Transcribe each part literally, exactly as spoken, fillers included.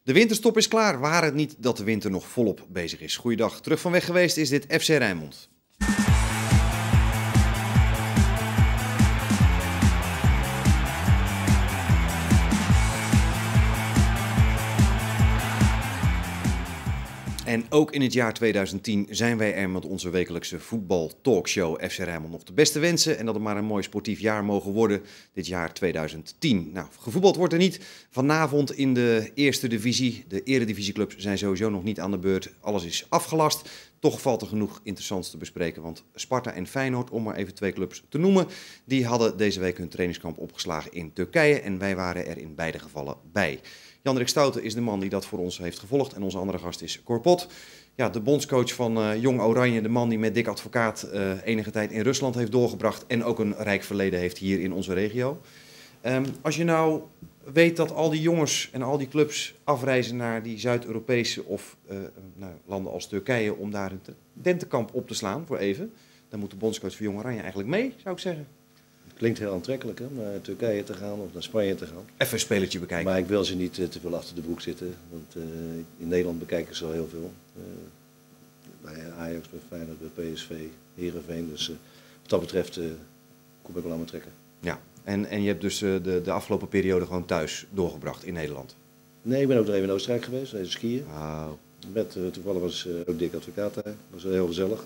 De winterstop is klaar, waar het niet dat de winter nog volop bezig is. Goeiedag, terug van weg geweest is dit F C Rijnmond. En ook in het jaar tweeduizend tien zijn wij er met onze wekelijkse voetbal-talkshow F C Rijnmond nog de beste wensen. En dat het maar een mooi sportief jaar mogen worden, dit jaar tweeduizend tien. Nou, gevoetbald wordt er niet. Vanavond in de eerste divisie. De eredivisieclubs zijn sowieso nog niet aan de beurt. Alles is afgelast. Toch valt er genoeg interessants te bespreken. Want Sparta en Feyenoord, om maar even twee clubs te noemen, die hadden deze week hun trainingskamp opgeslagen in Turkije. En wij waren er in beide gevallen bij. Jan-Dirk Stouten is de man die dat voor ons heeft gevolgd. En onze andere gast is Cor Pot. Ja, de bondscoach van uh, Jong Oranje. De man die met Dick Advocaat uh, enige tijd in Rusland heeft doorgebracht. En ook een rijk verleden heeft hier in onze regio. Um, als je nou weet dat al die jongens en al die clubs afreizen naar die Zuid-Europese of uh, nou, landen als Turkije om daar een tentenkamp op te slaan voor even. Dan moet de bondscoach van Jong Oranje eigenlijk mee, zou ik zeggen. Klinkt heel aantrekkelijk, hè, om naar Turkije te gaan of naar Spanje te gaan. Even een spelletje bekijken. Maar ik wil ze niet uh, te veel achter de broek zitten. Want uh, in Nederland bekijken ze al heel veel. Uh, bij Ajax, bij Feyenoord, bij P S V, Heerenveen. Dus uh, wat dat betreft uh, kom ik wel aan mijn trekken. Ja, en, en je hebt dus uh, de, de afgelopen periode gewoon thuis doorgebracht in Nederland? Nee, ik ben ook nog even in Oostenrijk geweest, even skiën. Wow. Met, uh, toevallig was uh, ook Dick Advocaat daar. Dat was heel gezellig.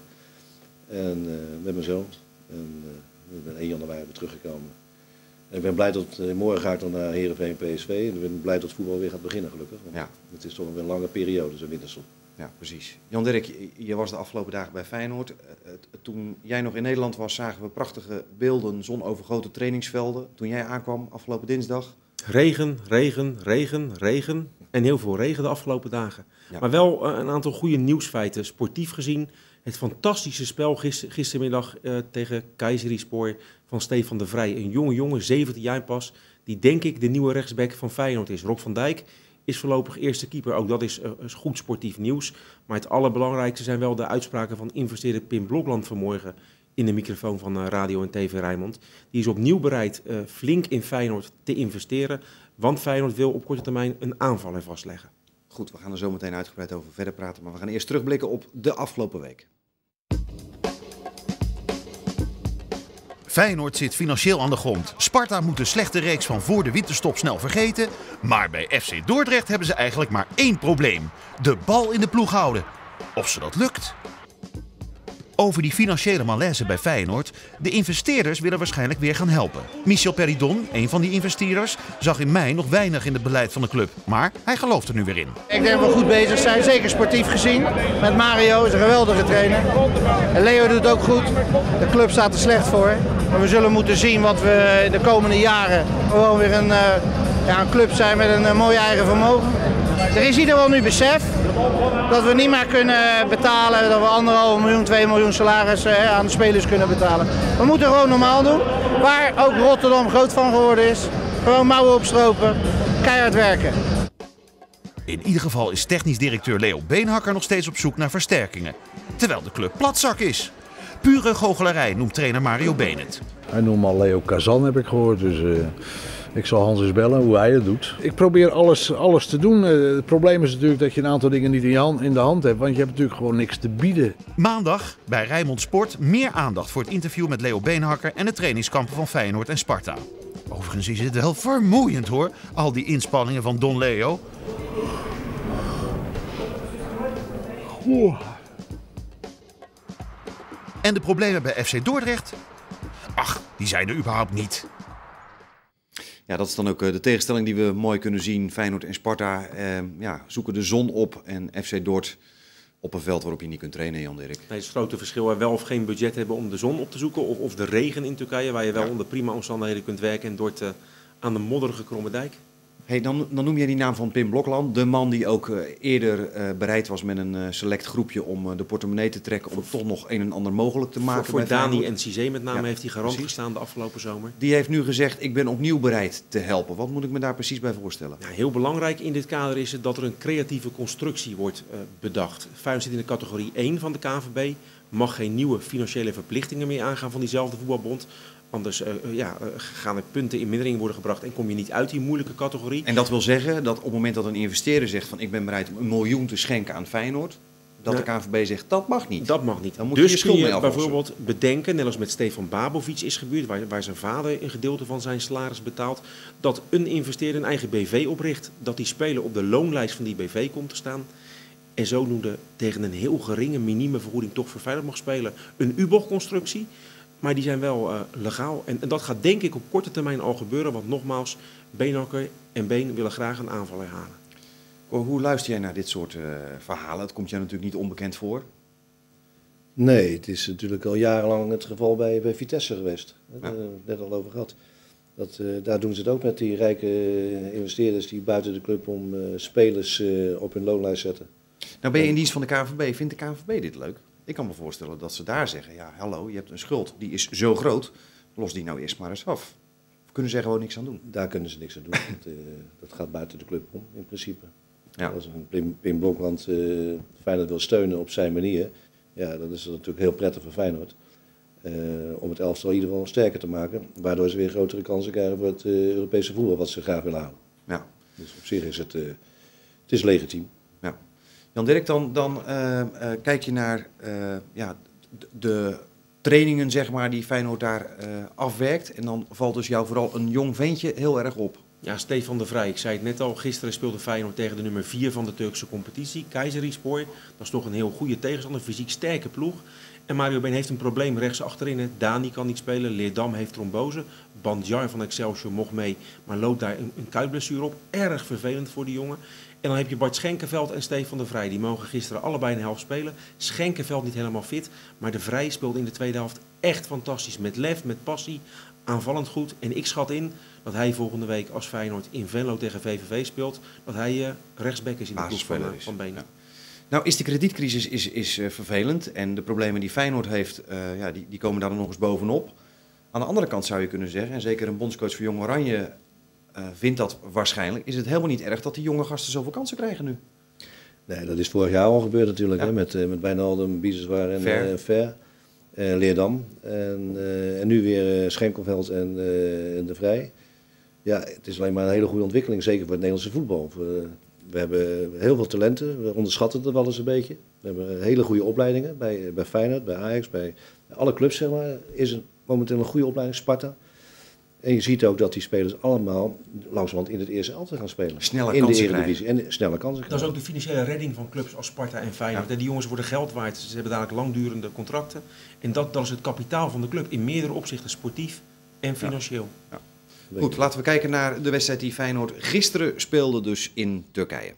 En uh, met mijn zoon. En, uh, ik ben één januari weer teruggekomen. En ik ben blij dat uh, morgen ga ik dan naar Heerenveen P S V. En ik ben blij dat het voetbal weer gaat beginnen, gelukkig. Want ja. Het is toch een lange periode, zo'n winterstop. Ja, precies. Jan-Dirk, je, je was de afgelopen dagen bij Feyenoord. Uh, toen jij nog in Nederland was, zagen we prachtige beelden, zonovergoten trainingsvelden. Toen jij aankwam afgelopen dinsdag. Regen, regen, regen, regen. En heel veel regen de afgelopen dagen. Ja. Maar wel uh, een aantal goede nieuwsfeiten. Sportief gezien, het fantastische spel gister, gistermiddag uh, tegen Kayserispor van Stefan de Vrij. Een jonge jongen, zeventien jaar pas, die denk ik de nieuwe rechtsback van Feyenoord is. Rob van Dijk is voorlopig eerste keeper. Ook dat is, uh, is goed sportief nieuws. Maar het allerbelangrijkste zijn wel de uitspraken van investeerder Pim Blokland vanmorgen in de microfoon van uh, Radio en T V Rijnmond. Die is opnieuw bereid uh, flink in Feyenoord te investeren. Want Feyenoord wil op korte termijn een aanvaller vastleggen. Goed, we gaan er zo meteen uitgebreid over verder praten. Maar we gaan eerst terugblikken op de afgelopen week. Feyenoord zit financieel aan de grond. Sparta moet de slechte reeks van voor de winterstop snel vergeten. Maar bij F C Dordrecht hebben ze eigenlijk maar één probleem. De bal in de ploeg houden. Of ze dat lukt? Over die financiële malaise bij Feyenoord. De investeerders willen waarschijnlijk weer gaan helpen. Michel Peridon, een van die investeerders, zag in mei nog weinig in het beleid van de club. Maar hij gelooft er nu weer in. Ik denk dat we goed bezig zijn, zeker sportief gezien. Met Mario, is een geweldige trainer. En Leo doet het ook goed. De club staat er slecht voor. Maar we zullen moeten zien wat we de komende jaren gewoon weer een, uh, ja, een club zijn met een uh, mooi eigen vermogen. Er is ieder wel nu besef dat we niet meer kunnen betalen, dat we anderhalf miljoen, twee miljoen salaris uh, aan de spelers kunnen betalen. We moeten gewoon normaal doen, waar ook Rotterdam groot van geworden is. Gewoon mouwen opstropen, keihard werken. In ieder geval is technisch directeur Leo Beenhakker nog steeds op zoek naar versterkingen. Terwijl de club platzak is. Pure goochelarij noemt trainer Mario Been het. Hij noemt al Leo Kazan, heb ik gehoord. Dus uh, ik zal Hans eens bellen hoe hij het doet. Ik probeer alles, alles te doen. Uh, het probleem is natuurlijk dat je een aantal dingen niet in, je hand, in de hand hebt. Want je hebt natuurlijk gewoon niks te bieden. Maandag bij Rijnmond Sport meer aandacht voor het interview met Leo Beenhakker en de trainingskampen van Feyenoord en Sparta. Overigens is het wel vermoeiend hoor, al die inspanningen van Don Leo. Oeh. En de problemen bij F C Dordrecht? Ach, die zijn er überhaupt niet. Ja, dat is dan ook de tegenstelling die we mooi kunnen zien. Feyenoord en Sparta eh, ja, zoeken de zon op en F C Dort op een veld waarop je niet kunt trainen, Jan-Dirk. Nee, het grote verschil er wel of geen budget hebben om de zon op te zoeken. Of, of de regen in Turkije, waar je wel ja. onder prima omstandigheden kunt werken. En Dort uh, aan de modderige Kromme Dijk. Hey, dan, dan noem jij die naam van Pim Blokland. De man die ook uh, eerder uh, bereid was met een uh, select groepje om uh, de portemonnee te trekken. Om voor, toch nog een en ander mogelijk te maken. Voor, voor bij Dani en Cizé met name ja, heeft hij garant precies. gestaan de afgelopen zomer. Die heeft nu gezegd, ik ben opnieuw bereid te helpen. Wat moet ik me daar precies bij voorstellen? Nou, heel belangrijk in dit kader is het dat er een creatieve constructie wordt uh, bedacht. Feyenoord zit in de categorie één van de K N V B. Mag geen nieuwe financiële verplichtingen meer aangaan van diezelfde voetbalbond. Anders uh, ja, uh, gaan er punten in mindering worden gebracht en kom je niet uit die moeilijke categorie. En dat wil zeggen dat op het moment dat een investeerder zegt van ik ben bereid om een miljoen te schenken aan Feyenoord, dat ja. de K N V B zegt dat mag niet. Dat mag niet. Dan moet dus je je schuld kun je mee aflossen. bijvoorbeeld bedenken, net als met Stefan Babovic is gebeurd, waar, waar zijn vader een gedeelte van zijn salaris betaalt, dat een investeerder een eigen B V opricht, dat die speler op de loonlijst van die B V komt te staan en zodoende tegen een heel geringe minieme vergoeding toch voor Feyenoord mag spelen. Een U B O G-constructie. Maar die zijn wel uh, legaal. En, en dat gaat denk ik op korte termijn al gebeuren. Want nogmaals, Beenhakker en Been willen graag een aanval herhalen. Hoe luister jij naar dit soort uh, verhalen? Het komt jou natuurlijk niet onbekend voor. Nee, het is natuurlijk al jarenlang het geval bij, bij Vitesse geweest. Ja. Daar hebben we het net al over gehad. Dat, uh, daar doen ze het ook met die rijke investeerders die buiten de club om uh, spelers uh, op hun loonlijst zetten. Nou ben je in dienst van de K N V B. Vindt de K N V B dit leuk? Ik kan me voorstellen dat ze daar zeggen, ja hallo, je hebt een schuld, die is zo groot, los die nou eerst maar eens af. Of kunnen ze er gewoon niks aan doen? Daar kunnen ze niks aan doen, dat, uh, dat gaat buiten de club om in principe. Ja. Als een Pim, Pim Blokland uh, Feyenoord wil steunen op zijn manier, ja, dan is dat natuurlijk heel prettig voor Feyenoord. Uh, om het elftal in ieder geval sterker te maken, waardoor ze weer grotere kansen krijgen voor het uh, Europese voetbal wat ze graag willen halen. Ja. Dus op zich is het, uh, het is legitiem. Ja. Jan Dirk, dan, dan uh, uh, kijk je naar uh, ja, de, de trainingen zeg maar, die Feyenoord daar uh, afwerkt. En dan valt dus jou vooral een jong ventje heel erg op. Ja, Stefan de Vrij. Ik zei het net al, gisteren speelde Feyenoord tegen de nummer vier van de Turkse competitie, Kayserispor. Dat is toch een heel goede tegenstander, fysiek sterke ploeg. En Mario Been heeft een probleem rechts achterin. Dani kan niet spelen, Leerdam heeft trombose. Bandjar van Excelsior mocht mee, maar loopt daar een, een kuitblessure op. Erg vervelend voor die jongen. En dan heb je Bart Schenkenveld en Stefan de Vrij. Die mogen gisteren allebei een helft spelen. Schenkenveld niet helemaal fit, maar de Vrij speelde in de tweede helft echt fantastisch. Met lef, met passie, aanvallend goed. En ik schat in dat hij volgende week als Feyenoord in Venlo tegen V V V speelt, dat hij uh, rechtsback is in de ploeg van, uh, van Been. Ja. Nou is de kredietcrisis is, is, uh, vervelend en de problemen die Feyenoord heeft, uh, ja, die, die komen daar dan nog eens bovenop. Aan de andere kant zou je kunnen zeggen, en zeker een bondscoach voor Jong Oranje uh, vindt dat waarschijnlijk, is het helemaal niet erg dat die jonge gasten zoveel kansen krijgen nu. Nee, dat is vorig jaar al gebeurd natuurlijk, ja. hè, met, uh, met Wijnaldum, Biseswar en Ver, uh, Ver uh, Leerdam. En, uh, en nu weer uh, Schenkenveld en, uh, en De Vrij. Ja, het is alleen maar een hele goede ontwikkeling, zeker voor het Nederlandse voetbal. Voor, uh, we hebben heel veel talenten, we onderschatten het wel eens een beetje. We hebben hele goede opleidingen bij, bij Feyenoord, bij Ajax, bij, bij alle clubs zeg maar. Is een, momenteel een goede opleiding, Sparta. En je ziet ook dat die spelers allemaal langzamerhand in het eerste elftal gaan spelen. Snelle in kansen de Eredivisie krijgen. En snelle kansen Dat is ook de financiële redding van clubs als Sparta en Feyenoord. Ja. Die jongens worden geld waard, ze hebben dadelijk langdurende contracten. En dat, dat is het kapitaal van de club in meerdere opzichten, sportief en financieel. Ja. Ja. Goed, laten we kijken naar de wedstrijd die Feyenoord gisteren speelde dus in Turkije.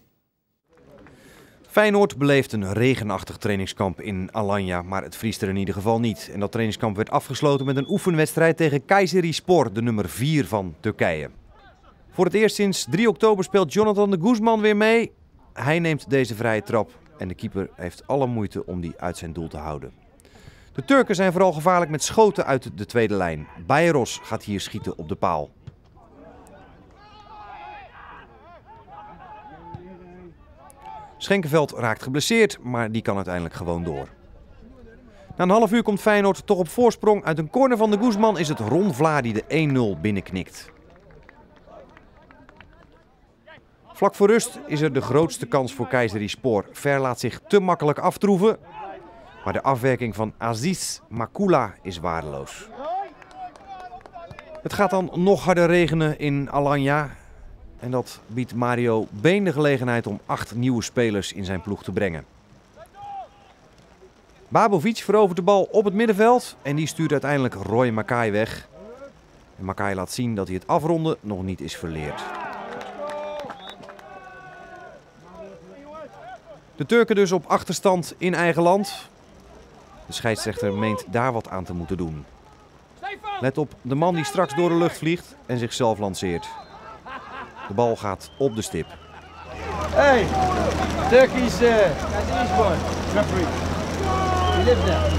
Feyenoord beleeft een regenachtig trainingskamp in Alanya, maar het vriest er in ieder geval niet. En dat trainingskamp werd afgesloten met een oefenwedstrijd tegen Kayserispor, de nummer vier van Turkije. Voor het eerst sinds drie oktober speelt Jonathan de Guzman weer mee. Hij neemt deze vrije trap en de keeper heeft alle moeite om die uit zijn doel te houden. De Turken zijn vooral gevaarlijk met schoten uit de tweede lijn. Bayros gaat hier schieten op de paal. Schenkenveld raakt geblesseerd, maar die kan uiteindelijk gewoon door. Na een half uur komt Feyenoord toch op voorsprong. Uit een corner van de Guzman is het Ron Vlaar die de één nul binnenknikt. Vlak voor rust is er de grootste kans voor Kayserispor. Ver laat zich te makkelijk aftroeven. Maar de afwerking van Aziz Makula is waardeloos. Het gaat dan nog harder regenen in Alanya. En dat biedt Mario Been de gelegenheid om acht nieuwe spelers in zijn ploeg te brengen. Babovic verovert de bal op het middenveld en die stuurt uiteindelijk Roy Makaay weg. En Makaay laat zien dat hij het afronden nog niet is verleerd. De Turken dus op achterstand in eigen land. De scheidsrechter meent daar wat aan te moeten doen. Let op de man die straks door de lucht vliegt en zichzelf lanceert. De bal gaat op de stip. Hey, Turkish uh, Kayserispor referee. He lives there.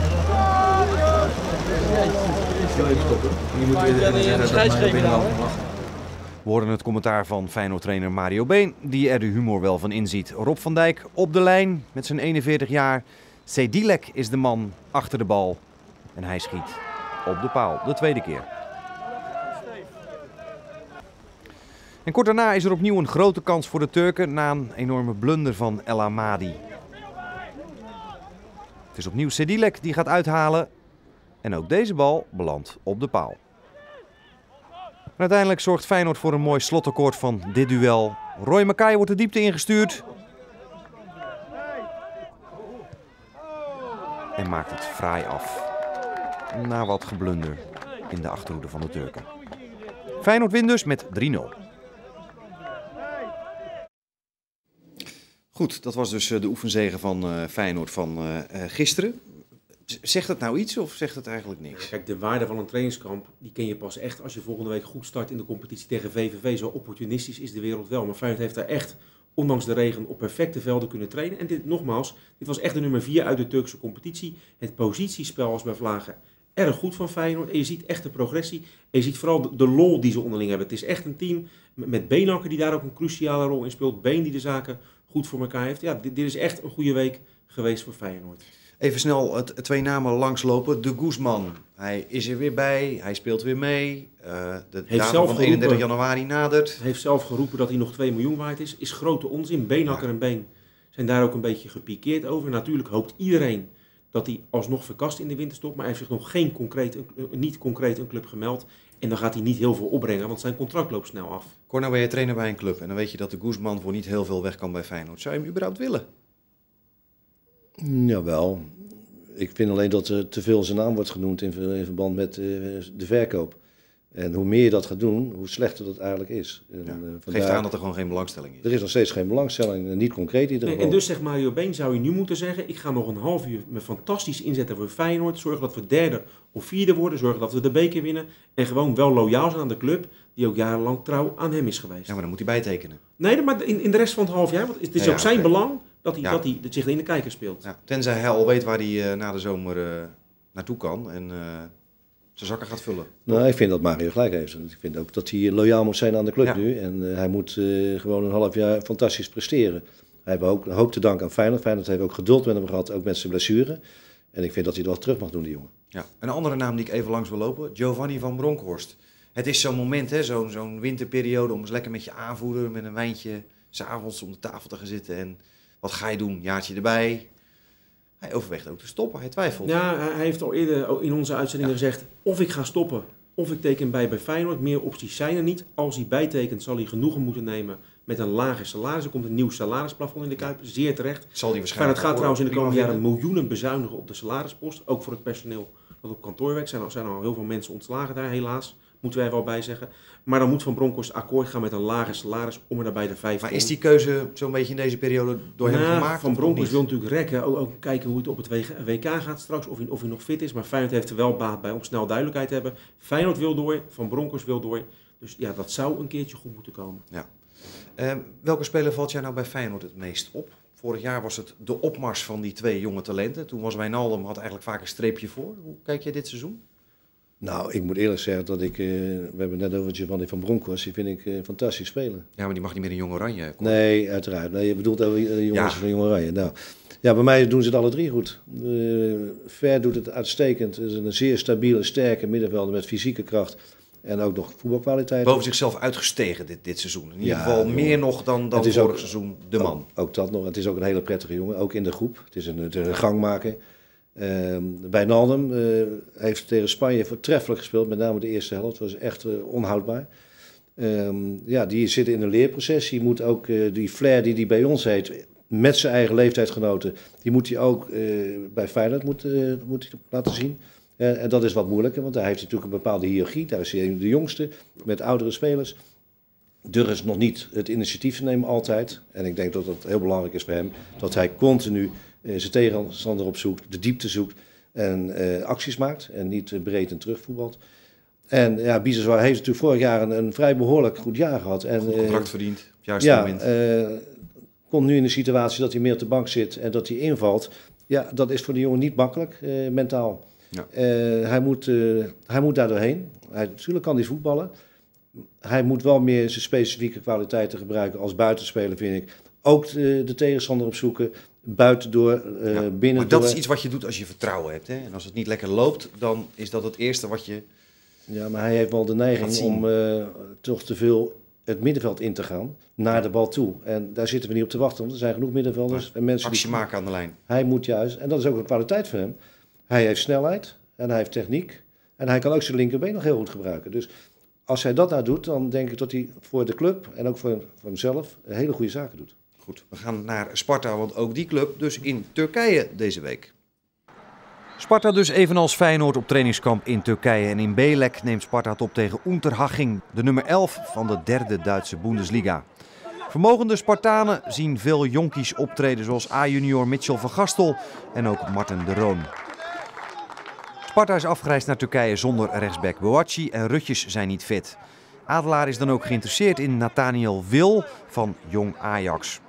We horen het commentaar van Feyenoord-trainer Mario Been, die er de humor wel van inziet. Rob van Dijk op de lijn met zijn eenenveertig jaar. Sedilek is de man achter de bal en hij schiet op de paal, de tweede keer. En kort daarna is er opnieuw een grote kans voor de Turken na een enorme blunder van El Amadi. Het is opnieuw Sedilek die gaat uithalen. En ook deze bal belandt op de paal. En uiteindelijk zorgt Feyenoord voor een mooi slotakkoord van dit duel. Roy Makaay wordt de diepte ingestuurd. En maakt het fraai af. Na wat geblunder in de achterhoede van de Turken. Feyenoord wint dus met drie nul. Goed, dat was dus de oefenzege van uh, Feyenoord van uh, gisteren. Zegt het nou iets of zegt het eigenlijk niks? Kijk, de waarde van een trainingskamp, die ken je pas echt als je volgende week goed start in de competitie tegen V V V. Zo opportunistisch is de wereld wel. Maar Feyenoord heeft daar echt, ondanks de regen, op perfecte velden kunnen trainen. En dit, nogmaals, dit was echt de nummer vier uit de Turkse competitie. Het positiespel was bij Vlagen erg goed van Feyenoord. En je ziet echt de progressie. En je ziet vooral de, de lol die ze onderling hebben. Het is echt een team met Beenhakker die daar ook een cruciale rol in speelt. Been die de zaken goed voor elkaar heeft. Ja, dit, dit is echt een goede week geweest voor Feyenoord. Even snel het, twee namen langslopen. De Guzman, hij is er weer bij, hij speelt weer mee. Uh, de datum van eenendertig januari nadert. Hij heeft zelf geroepen dat hij nog twee miljoen waard is. Is grote onzin. Beenhakker ja. en Been zijn daar ook een beetje gepikeerd over. Natuurlijk hoopt iedereen dat hij alsnog verkast in de winterstop. Maar hij heeft zich nog geen concreet, niet concreet een club gemeld. En dan gaat hij niet heel veel opbrengen, want zijn contract loopt snel af. Cor, nou ben je trainer bij een club en dan weet je dat de Guzman voor niet heel veel weg kan bij Feyenoord. Zou je hem überhaupt willen? Jawel. Ik vind alleen dat er te veel zijn naam wordt genoemd in, in verband met uh, de verkoop. En hoe meer je dat gaat doen, hoe slechter dat eigenlijk is. En, ja, uh, vandaar... Geeft aan dat er gewoon geen belangstelling is. Er is nog steeds geen belangstelling, niet concreet in ieder geval. En dus zegt Mario Been, zou je nu moeten zeggen, ik ga nog een half uur me fantastisch inzetten voor Feyenoord. Zorgen dat we derde of vierde worden, zorgen dat we de beker winnen. En gewoon wel loyaal zijn aan de club, die ook jarenlang trouw aan hem is geweest. Ja, maar dan moet hij bijtekenen. Nee, maar in, in de rest van het half jaar, want het is ja, ook zijn okay. belang dat hij, ja. dat hij dat zich in de kijker speelt. Ja, tenzij hij al weet waar hij uh, na de zomer uh, naartoe kan en uh, zijn zakken gaat vullen. Nou, ik vind dat Mario gelijk heeft. Ik vind ook dat hij loyaal moet zijn aan de club ja. nu. En uh, hij moet uh, gewoon een half jaar fantastisch presteren. Hij heeft ook een hoop te danken aan Feyenoord. Feyenoord heeft ook geduld met hem gehad, ook met zijn blessure. En ik vind dat hij het wel terug mag doen, die jongen. Ja. Een andere naam die ik even langs wil lopen, Giovanni van Bronckhorst. Het is zo'n moment, hè, zo'n, zo'n winterperiode om eens lekker met je aanvoerder, met een wijntje, 's avonds om de tafel te gaan zitten. En wat ga je doen? Jaartje erbij. Hij overweegt ook te stoppen, hij twijfelt. Ja, hij heeft al eerder in onze uitzending ja. gezegd, of ik ga stoppen, of ik teken bij bij Feyenoord. Meer opties zijn er niet. Als hij bijtekent, zal hij genoegen moeten nemen met een lager salaris. Er komt een nieuw salarisplafond in de Kuip, zeer terecht. Zal die waarschijnlijk Feyenoord gaat trouwens in de komende jaren miljoenen bezuinigen op de salarispost. Ook voor het personeel dat op kantoor werkt. Er zijn, zijn al heel veel mensen ontslagen daar, helaas. Moeten wij wel bij zeggen. Maar dan moet Van Bronckhorst akkoord gaan met een lager salaris om er daarbij de vijf. Maar is die keuze zo'n beetje in deze periode door nou, hem gemaakt? Van Bronckhorst wil natuurlijk rekken. Ook, ook kijken hoe het op het W K gaat straks. Of hij, of hij nog fit is. Maar Feyenoord heeft er wel baat bij om snel duidelijkheid te hebben. Feyenoord wil door. Van Bronckhorst wil door. Dus ja, dat zou een keertje goed moeten komen. Ja. Uh, welke speler valt jij nou bij Feyenoord het meest op? Vorig jaar was het de opmars van die twee jonge talenten. Toen was Wijnaldum, had eigenlijk vaak een streepje voor. Hoe kijk jij dit seizoen? Nou, ik moet eerlijk zeggen dat ik, uh, we hebben het net over Giovanni van Bronckhorst, die vind ik uh, fantastisch spelen. Ja, maar die mag niet meer in Jong Oranje komen. Nee, uiteraard. Nee, je bedoelt over de jongens ja. van Jong Oranje. Nou, ja, bij mij doen ze het alle drie goed. Uh, Ver doet het uitstekend. Het is een zeer stabiele, sterke middenvelder met fysieke kracht en ook nog voetbalkwaliteit. Boven zichzelf uitgestegen dit, dit seizoen. In ieder ja, geval meer nog dan, dan vorig ook, seizoen de man. Ook, ook dat nog. Het is ook een hele prettige jongen, ook in de groep. Het is een, het is een gangmaker. Uh, Wijnaldum uh, heeft tegen Spanje voortreffelijk gespeeld, met name de eerste helft. Dat was echt uh, onhoudbaar. Um, ja, die zit in een leerproces. Die moet ook uh, die flair die hij bij ons heeft, met zijn eigen leeftijdsgenoten, die moet hij ook uh, bij Feyenoord moet, uh, moet hij laten zien. Uh, en dat is wat moeilijker, want hij heeft natuurlijk een bepaalde hiërarchie. Daar is hij de jongste, met oudere spelers. Durft nog niet het initiatief te nemen altijd. En ik denk dat dat heel belangrijk is voor hem, dat hij continu Uh, zijn tegenstander opzoekt, de diepte zoekt en uh, acties maakt en niet uh, breed en terugvoetbalt. En ja, Biseswar heeft natuurlijk vorig jaar een, een vrij behoorlijk goed jaar gehad. En, goed contract uh, verdiend, op het juiste ja, moment. Uh, komt nu in de situatie dat hij meer op de bank zit en dat hij invalt. Ja, dat is voor de jongen niet makkelijk, uh, mentaal. Ja. Uh, hij, moet, uh, hij moet daar doorheen. Hij, natuurlijk kan hij voetballen. Hij moet wel meer zijn specifieke kwaliteiten gebruiken als buitenspeler, vind ik. Ook de, de tegenstander opzoeken. Buiten door, uh, ja, binnen maar dat door. is iets wat je doet als je vertrouwen hebt. Hè? En als het niet lekker loopt, dan is dat het eerste wat je... Ja, maar hij heeft wel de neiging om uh, toch te veel het middenveld in te gaan, naar de bal toe. En daar zitten we niet op te wachten, want er zijn genoeg middenvelders Ja, en mensen actie die... maken aan de lijn. Hij moet juist, en dat is ook een kwaliteit voor hem, hij heeft snelheid en hij heeft techniek en hij kan ook zijn linkerbeen nog heel goed gebruiken. Dus als hij dat nou doet, dan denk ik dat hij voor de club en ook voor, voor hemzelf hele goede zaken doet. Goed, we gaan naar Sparta, want ook die club dus in Turkije deze week. Sparta dus evenals Feyenoord op trainingskamp in Turkije. En in Belek neemt Sparta het op tegen Unterhaching, de nummer elf van de derde Duitse Bundesliga. Vermogende Spartanen zien veel jonkies optreden zoals A-junior Mitchell van Gastel en ook Marten de Roon. Sparta is afgereisd naar Turkije zonder rechtsback Boachi en Rutjes zijn niet fit. Adelaar is dan ook geïnteresseerd in Nathaniel Wil van Jong Ajax.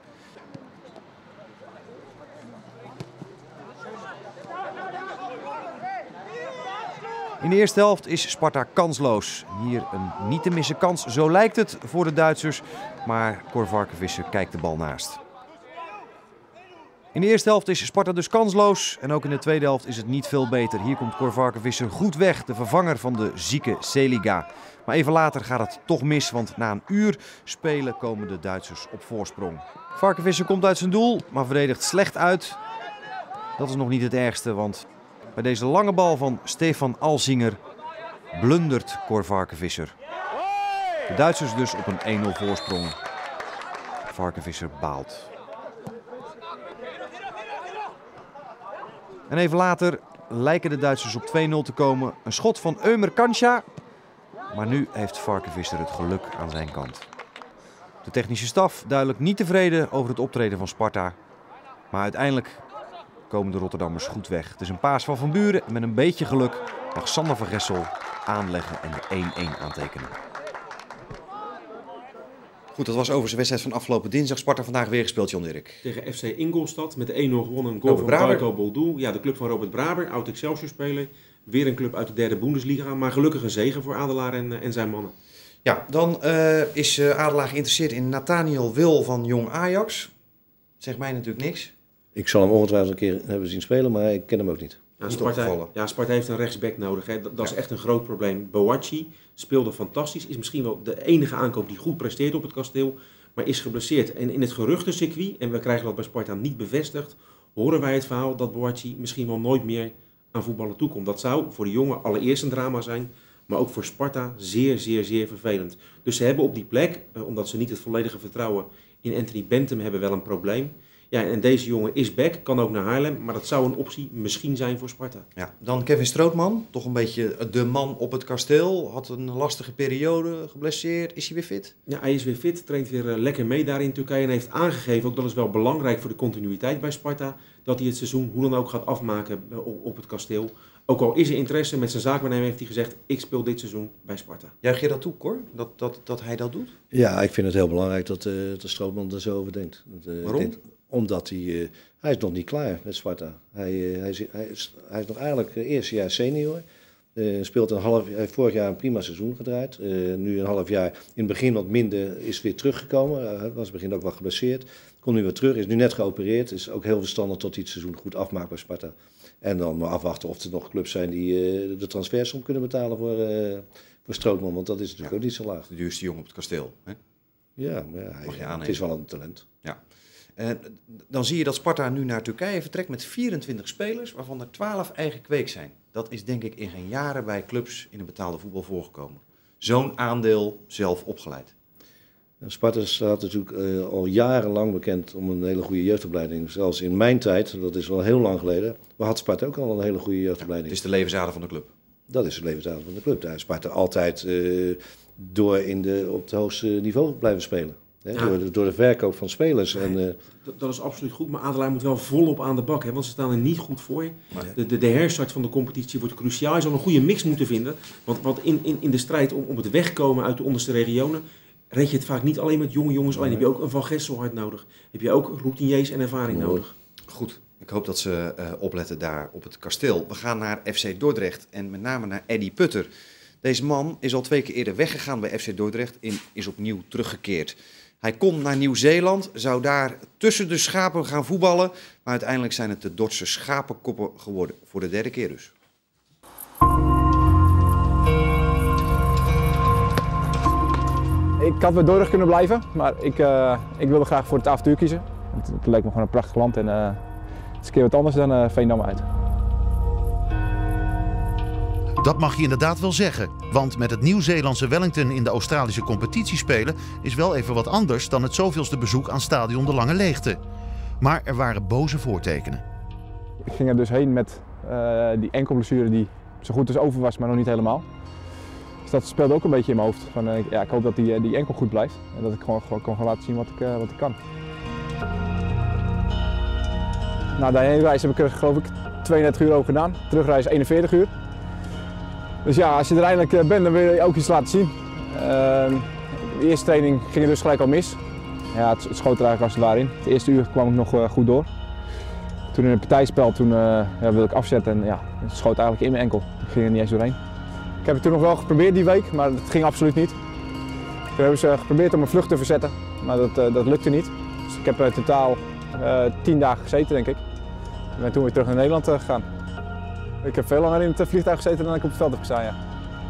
In de eerste helft is Sparta kansloos. Hier een niet te missen kans, zo lijkt het voor de Duitsers. Maar Cor Varkensvisser kijkt de bal naast. In de eerste helft is Sparta dus kansloos. En ook in de tweede helft is het niet veel beter. Hier komt Cor Varkensvisser goed weg, de vervanger van de zieke Seliga. Maar even later gaat het toch mis, want na een uur spelen komen de Duitsers op voorsprong. Varkensvisser komt uit zijn doel, maar verdedigt slecht uit. Dat is nog niet het ergste, want bij deze lange bal van Stefan Alzinger blundert Cor Varkensvisser. De Duitsers dus op een één nul voorsprong. Varkensvisser baalt. En even later lijken de Duitsers op twee nul te komen. Een schot van Ömer Kansja. Maar nu heeft Varkensvisser het geluk aan zijn kant. De technische staf duidelijk niet tevreden over het optreden van Sparta. Maar uiteindelijk komen de Rotterdammers goed weg. Het is een paas van Van Buren en met een beetje geluk mag Sander van Gessel aanleggen en de één één aantekenen. Goed, dat was overigens de wedstrijd van afgelopen dinsdag. Sparta vandaag weer gespeeld, John Dirk. Tegen F C Ingolstadt met één nul gewonnen. Een goal Robert van Braber. Barco Boldou. Ja, de club van Robert Braber, oud Excelsior-speler. Weer een club uit de derde Bundesliga. Maar gelukkig een zege voor Adelaar en, en zijn mannen. Ja, dan uh, is uh, Adelaar geïnteresseerd in Nathaniel Wil van Jong Ajax. Zegt mij natuurlijk niks. Ik zal hem ongetwijfeld een keer hebben zien spelen, maar ik ken hem ook niet. Ja, Niet Sparta, opgevallen. ja, Sparta heeft een rechtsback nodig. Hè. Dat, dat Ja. is echt een groot probleem. Boachi speelde fantastisch. Is misschien wel de enige aankoop die goed presteert op het kasteel. Maar is geblesseerd. En in het geruchtencircuit, en we krijgen dat bij Sparta niet bevestigd, horen wij het verhaal dat Boachi misschien wel nooit meer aan voetballen toekomt. Dat zou voor de jongen allereerst een drama zijn, maar ook voor Sparta zeer, zeer, zeer vervelend. Dus ze hebben op die plek, eh, omdat ze niet het volledige vertrouwen in Anthony Bentham hebben, wel een probleem. Ja, en deze jongen is back, kan ook naar Haarlem, maar dat zou een optie misschien zijn voor Sparta. Ja, dan Kevin Strootman, toch een beetje de man op het kasteel. Had een lastige periode, geblesseerd. Is hij weer fit? Ja, hij is weer fit, traint weer uh, lekker mee daar in Turkije en heeft aangegeven, ook dat is wel belangrijk voor de continuïteit bij Sparta, dat hij het seizoen hoe dan ook gaat afmaken uh, op, op het kasteel. Ook al is er interesse, met zijn zaakwaarnemer heeft hij gezegd, ik speel dit seizoen bij Sparta. Juich je dat toe, Cor? Dat, dat, dat hij dat doet? Ja, ik vind het heel belangrijk dat uh, de Strootman er zo over denkt. Dat, uh, Waarom? ik denk, omdat hij, uh, hij is nog niet klaar met Sparta. Hij, uh, hij, is, hij, is, hij is nog eigenlijk uh, eerste jaar senior. Uh, speelt een half, hij heeft vorig jaar een prima seizoen gedraaid. Uh, nu een half jaar in het begin wat minder, is weer teruggekomen. Uh, was in het begin ook wel geblesseerd. Komt nu weer terug, is nu net geopereerd. Is ook heel verstandig tot hij het seizoen goed afmaakt bij Sparta. En dan maar afwachten of er nog clubs zijn die uh, de transfersom kunnen betalen voor, uh, voor Strootman. Want dat is natuurlijk Ja. ook niet zo laag. De duurste jongen op het kasteel. Hè? Ja, maar ja, hij, Mag je het aannemen. is wel een talent. Ja. En dan zie je dat Sparta nu naar Turkije vertrekt met vierentwintig spelers, waarvan er twaalf eigen kweek zijn. Dat is denk ik in geen jaren bij clubs in de betaalde voetbal voorgekomen. Zo'n aandeel zelf opgeleid. En Sparta staat natuurlijk uh, al jarenlang bekend om een hele goede jeugdopleiding. Zelfs in mijn tijd, dat is wel heel lang geleden, maar had Sparta ook al een hele goede Het jeugdopleiding. is de levensader van de club. Dat is het levensader van de club. Daar is Sparta altijd uh, door in de, op het hoogste niveau blijven spelen. Hè? Ja. Door, de, door de verkoop van spelers. En, uh, Dat, dat is absoluut goed, maar Adelaar moet wel volop aan de bak, hè, want ze staan er niet goed voor. Nee. De, de, de herstart van de competitie wordt cruciaal. Je zal een goede mix moeten vinden, want, want in, in, in de strijd om, om het wegkomen uit de onderste regionen, red je het vaak niet alleen met jonge jongens, alleen heb je ook een Van Gesselhard nodig. Heb je ook routiniers en ervaring Mooi. nodig. Goed, ik hoop dat ze uh, opletten daar op het kasteel. We gaan naar F C Dordrecht en met name naar Eddie Putter. Deze man is al twee keer eerder weggegaan bij F C Dordrecht en is opnieuw teruggekeerd. Hij kon naar Nieuw-Zeeland, zou daar tussen de schapen gaan voetballen, maar uiteindelijk zijn het de Dordtse schapenkoppen geworden. Voor de derde keer dus. ik had weer Dordrecht kunnen blijven, maar ik, uh, ik wilde graag voor het avontuur kiezen. Het, het leek me gewoon een prachtig land en uh, het is een keer wat anders dan uh, Veendam uit. Dat mag je inderdaad wel zeggen, want met het Nieuw-Zeelandse Wellington in de Australische competitie spelen is wel even wat anders dan het zoveelste bezoek aan Stadion de Lange Leegte. Maar er waren boze voortekenen. Ik ging er dus heen met uh, die enkelblessure die zo goed als over was, maar nog niet helemaal. Dus dat speelde ook een beetje in mijn hoofd. Van, uh, ja, ik hoop dat die, die enkel goed blijft en dat ik gewoon, gewoon kan gaan laten zien wat ik, uh, wat ik kan. Na de heenreis heb ik er geloof ik tweeëndertig uur over gedaan, terugreis eenenveertig uur. Dus ja, als je er eindelijk bent, dan wil je ook iets laten zien. Uh, de eerste training ging er dus gelijk al mis. Ja, het, het schoot er eigenlijk als het ware in. Het eerste uur kwam ik nog uh, goed door. Toen in het partijspel toen, uh, ja, wilde ik afzetten en ja, het schoot eigenlijk in mijn enkel. Ik ging er niet eens doorheen. Ik heb het toen nog wel geprobeerd die week, maar het ging absoluut niet. Toen hebben ze geprobeerd om mijn vlucht te verzetten, maar dat, uh, dat lukte niet. Dus ik heb uh, totaal uh, tien dagen gezeten, denk ik. Ik ben toen weer terug naar Nederland uh, gegaan. Ik heb veel langer in het vliegtuig gezeten dan ik op het veld heb gestaan, ja.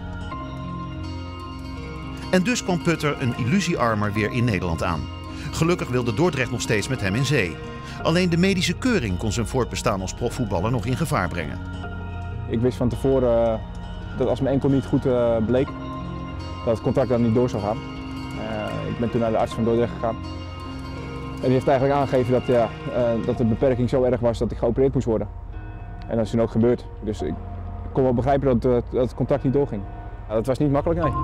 En dus kwam Putter een illusiearmer weer in Nederland aan. Gelukkig wilde Dordrecht nog steeds met hem in zee. Alleen de medische keuring kon zijn voortbestaan als profvoetballer nog in gevaar brengen. Ik wist van tevoren uh, dat als mijn enkel niet goed uh, bleek, dat het contract dan niet door zou gaan. Uh, ik ben toen naar de arts van Dordrecht gegaan. En die heeft eigenlijk aangegeven dat, ja, uh, dat de beperking zo erg was dat ik geopereerd moest worden. En dat is toen ook gebeurd. Dus ik kon wel begrijpen dat, uh, dat het contract niet doorging. Uh, dat was niet makkelijk, nee.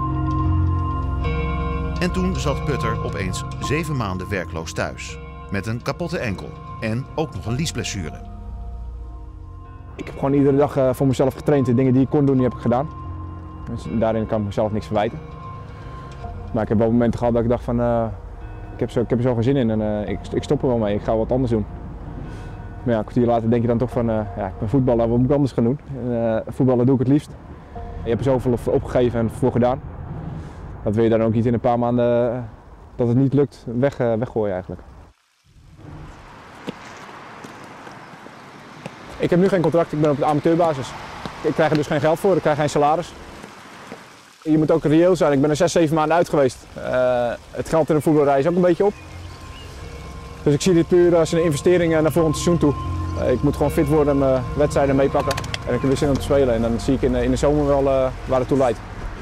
En toen zat Putter opeens zeven maanden werkloos thuis. Met een kapotte enkel en ook nog een liesblessure. Ik heb gewoon iedere dag uh, voor mezelf getraind. De dingen die ik kon doen, die heb ik gedaan. Dus daarin kan ik mezelf niks verwijten. Maar ik heb wel momenten gehad dat ik dacht van, uh, ik, heb zo, ik heb er zo geen zin in en uh, ik, ik stop er wel mee. Ik ga wat anders doen. Maar ja, een kwartier later denk je dan toch van, uh, ja, ik ben voetballer, wat moet ik anders gaan doen? Uh, voetballen doe ik het liefst. Je hebt er zoveel voor opgegeven en voor gedaan. Dat wil je dan ook niet in een paar maanden, uh, dat het niet lukt, weg, uh, weggooien eigenlijk. Ik heb nu geen contract, ik ben op de amateurbasis. Ik krijg er dus geen geld voor, ik krijg geen salaris. Je moet ook reëel zijn, ik ben er zes, zeven maanden uit geweest. Uh, het geld in de voetbalrij is ook een beetje op. Dus ik zie dit puur als een investering naar volgend seizoen toe. Uh, ik moet gewoon fit worden en mijn wedstrijden meepakken. En ik heb weer zin om te spelen en dan zie ik in, in de zomer wel uh, waar het toe leidt.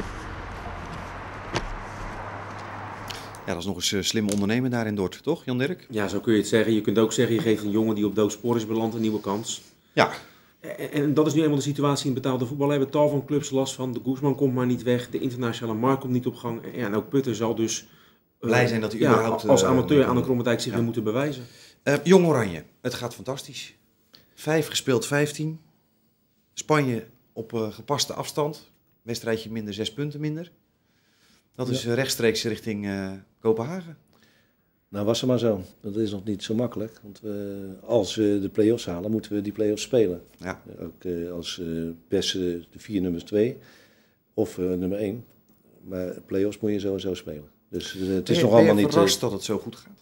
Ja, dat is nog eens uh, slim ondernemen daar in Dort, toch Jan Dirk? Ja, zo kun je het zeggen. Je kunt ook zeggen, je geeft een jongen die op doodspoor is beland een nieuwe kans. Ja. En, en dat is nu eenmaal de situatie in betaalde voetbal. Daar hebben tal van clubs last van. De Guzman komt maar niet weg. De internationale markt komt niet op gang. En, ja, en ook Putter zal dus uh, blij zijn dat hij ja, überhaupt als uh, amateur aan de Krommerdijk zich ja. weer moeten bewijzen. Uh, Jong Oranje, het gaat fantastisch. Vijf gespeeld, vijftien. Spanje op uh, gepaste afstand. Wedstrijdje minder, zes punten minder. Dat is uh, rechtstreeks richting uh, Kopenhagen. Nou, was het maar zo. Dat is nog niet zo makkelijk. Want we, als we de play-offs halen, moeten we die play-offs spelen. Ja. Ook uh, als uh, beste de vier nummers twee of uh, nummer één. Maar play-offs moet je sowieso spelen. Dus uh, het is nog allemaal niet... Ben je verrast dat het zo goed gaat?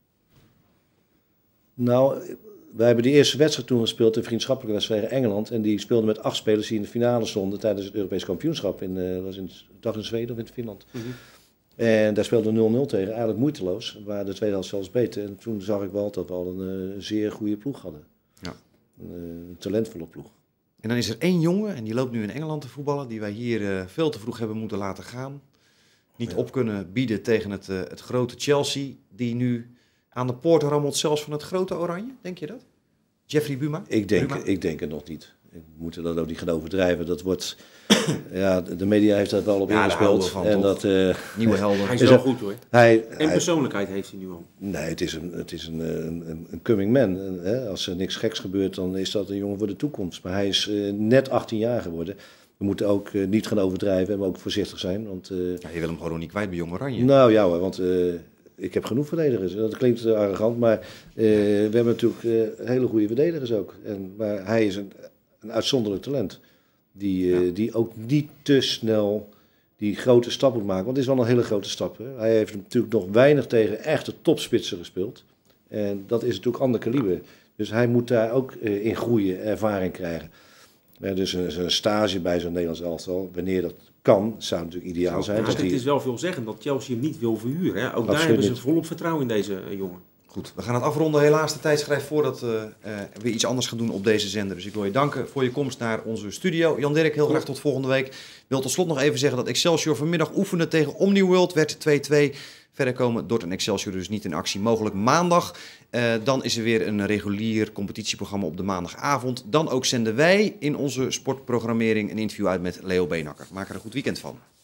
Nou, wij hebben die eerste wedstrijd toen gespeeld, de vriendschappelijke wedstrijd tegen Engeland. En die speelden met acht spelers die in de finale stonden tijdens het Europees kampioenschap. In, uh, was in, dag in Zweden of in Finland. Mm-hmm. En daar speelden we nul nul tegen, eigenlijk moeiteloos. Waar de tweede helft zelfs beter. En toen zag ik wel dat we al een uh, zeer goede ploeg hadden. Ja. Een uh, talentvolle ploeg. En dan is er één jongen, en die loopt nu in Engeland te voetballen, die wij hier uh, veel te vroeg hebben moeten laten gaan. Niet ja. op kunnen bieden tegen het, uh, het grote Chelsea, die nu aan de poort rammelt, zelfs van het grote Oranje. Denk je dat? Jeffrey Buma? Ik denk, Buma? ik denk het nog niet. We moeten dat ook niet gaan overdrijven. Dat wordt, ja, de media heeft daar wel op ja, ingespeeld. Van, en dat, uh, nieuwe helden. Hij is wel goed hoor. Hij, en hij, persoonlijkheid heeft hij nu al. Nee, het is een, het is een, een, een coming man. En, hè, als er niks geks gebeurt, dan is dat een jongen voor de toekomst. Maar hij is uh, net achttien jaar geworden. We moeten ook uh, niet gaan overdrijven, maar ook voorzichtig zijn. Want, uh, ja, je wil hem gewoon niet kwijt bij Jong Oranje. Nou ja hoor, want uh, ik heb genoeg verdedigers. Dat klinkt uh, arrogant, maar uh, we hebben natuurlijk uh, hele goede verdedigers ook. En, maar hij is een, een uitzonderlijk talent. Die, uh, ja. die ook niet te snel die grote stap moet maken. Want het is wel een hele grote stap. Hè? Hij heeft natuurlijk nog weinig tegen echte topspitsen gespeeld. En dat is natuurlijk ander kaliber. Dus hij moet daar ook uh, in groeien, ervaring krijgen. Ja, dus een, een stage bij zo'n Nederlands elftal, wanneer dat kan, zou natuurlijk ideaal zijn. Ja, Dus het die... is wel veelzeggend dat Chelsea hem niet wil verhuren. Hè? Ook Absoluut daar hebben ze niet. volop vertrouwen in deze uh, jongen. Goed, we gaan het afronden. Helaas de tijd schrijft voor dat uh, uh, we iets anders gaan doen op deze zender. Dus ik wil je danken voor je komst naar onze studio. Jan Dirk, heel graag tot volgende week. Ik wil tot slot nog even zeggen dat Excelsior vanmiddag oefende tegen Omniworld. Werd twee twee. Verder komen Dort en Excelsior dus niet in actie. Mogelijk maandag. Uh, dan is er weer een regulier competitieprogramma op de maandagavond. Dan ook zenden wij in onze sportprogrammering een interview uit met Leo Beenhakker. Maak er een goed weekend van.